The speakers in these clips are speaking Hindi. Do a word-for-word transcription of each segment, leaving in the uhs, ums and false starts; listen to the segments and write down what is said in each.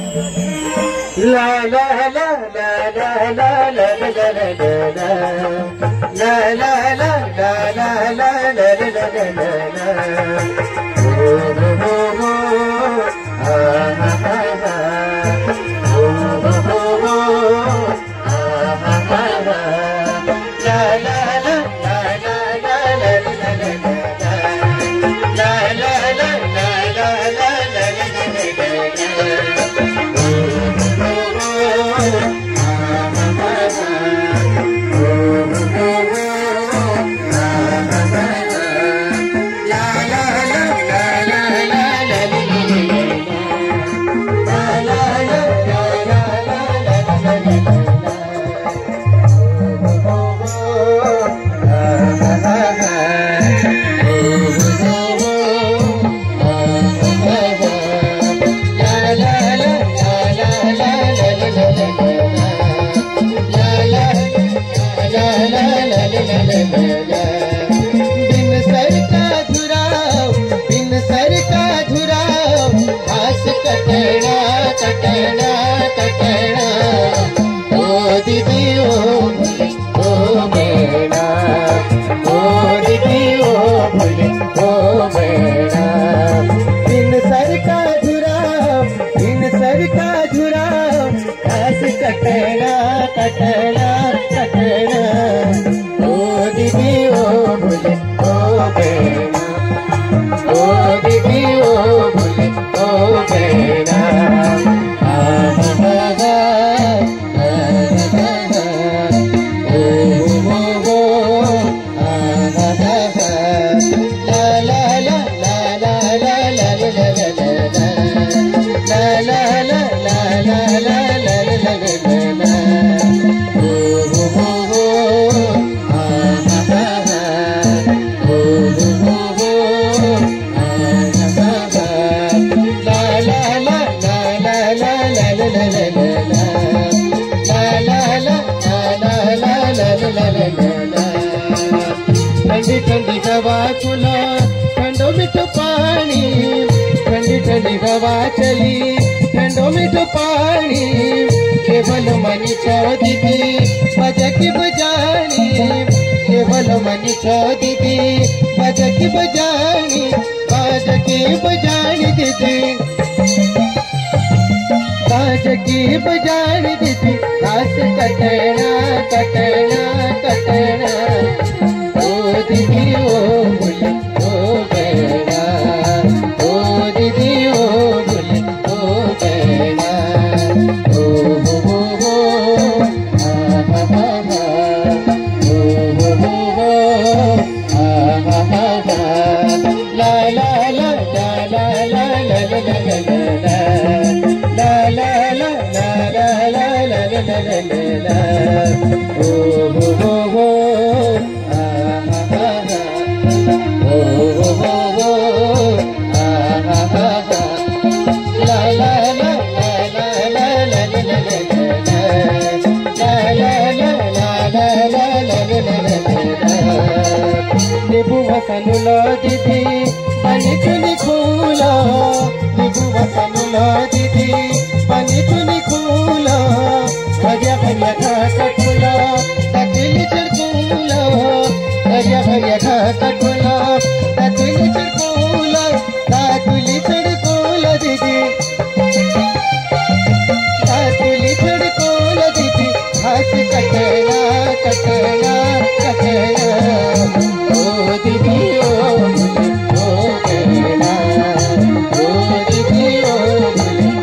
La la la la la la la la la la la la la la la la la la la. Oh oh oh oh, ah ah ah ah. Oh oh oh oh, ah ah ah ah. La la la la la la la la la la la la la la बिन सर का धुराव बिन सर का धुराव घास कटना कटना कटना ओ दीदी ओ ओ मेरा ओ दीदी ओ ओ मेरा बिन सर का धुराव बिन सर का धुराव घास कटना कटना कटना दीदी ओ भूले ओ बेना ओ दीदी ओ भूले ओ बेना ठंडी ठंडी हवा खुला ठंडो मिठो पानी ठंडी ठंडी हवा चली ठंडो मिठो पानी केवल मनी छो दीदी बजकी बजानी केवल मनी छो दीदी बजकी बजानी बजकी बजानी दीदी बजकी बजानी दीदी घास कटना कटना कटना दीदी ओ भूले ओ बेना ओ दीदी ओ भूले ओ बेना ओ हो हो हो आ हा हा हा ओ हो हो हो आ हा हा हा ला ला ला ला ला ला ला ला ला ला ला ला ला ला ला ओ हो हो हो निबू वसनुलो दीदी पानी चुनी खूलो निबू वसनुलो दीदी पानी चुनी खूलो भरिया भरिया खा कटुलो तकली चढ़कूलो भरिया भरिया खा कटुलो तकली चढ़कूलो तकली चढ़कूलो दीदी तकली चढ़कूलो दीदी घास कटना कटना कटना ओ दीदी ओ ओ बेना ओ दीदी ओ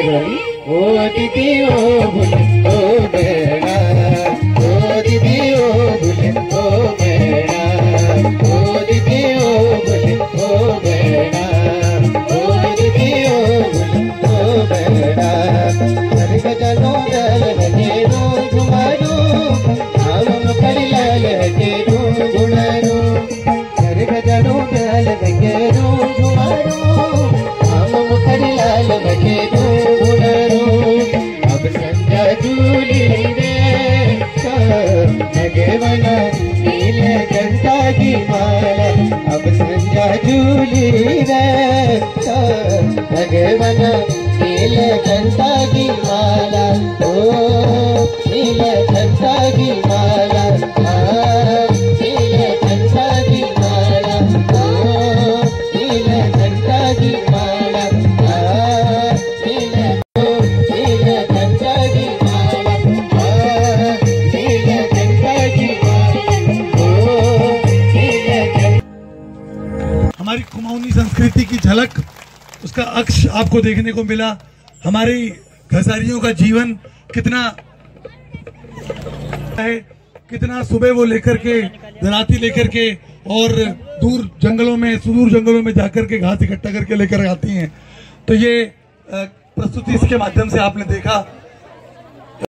बड़ी ओ दीदी ओ भूले ओ बेड़ा ओ दीदी ओ भूले ओ बेड़ा ओ दीदी ओ भूले ओ बेड़ा ओ दीदी ओ भूले ओ बेड़ा हर गजनो दल लगे रो घुमारो आलम करी लाल के रो गुणरो हर गजनो दल लगे रो घुमारो आलम करी लाल के रो गुणरो अब संजा झूली रे भगवाना नीले कंठा की माला अब संजा झूली रे भगवाना नीले कंठा की माला ओ नीले कंठा की माला नीले कंठा की माला ओ नीले कंठा की माला नीले नीले कंठा की माला नीले कंठा की माला ओ नीले। हमारी कुमाऊनी संस्कृति की झलक, उसका अक्ष आपको देखने को मिला। हमारी घसारियों का जीवन कितना है, कितना सुबह वो लेकर के दराती लेकर के और दूर जंगलों में सुदूर जंगलों में जाकर के घास इकट्ठा करके लेकर आती हैं। तो ये प्रस्तुति इसके माध्यम से आपने देखा